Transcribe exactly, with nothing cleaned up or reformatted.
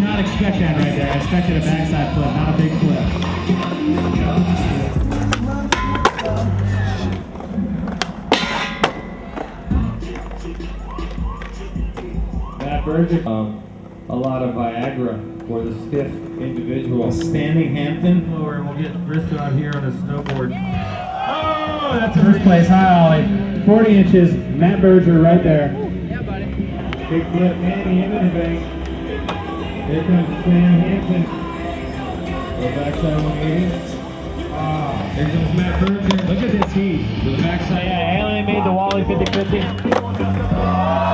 not expect that right there. I expected a backside flip, not a big flip. Matt Berger, um, a lot of Viagra for the stiff individual. Standing Hampton. Lower, we'll get Bristow out here on a snowboard. Oh, that's a first place high ollie. forty inches, Matt Berger right there. Yeah, buddy. Big flip, Manny into the bank. Here comes Sam Hampton. Go backside one eighty. Ah, there comes Matt Berger. Look at this heat. To the backside. Yeah, Haley made the Wally fifty fifty.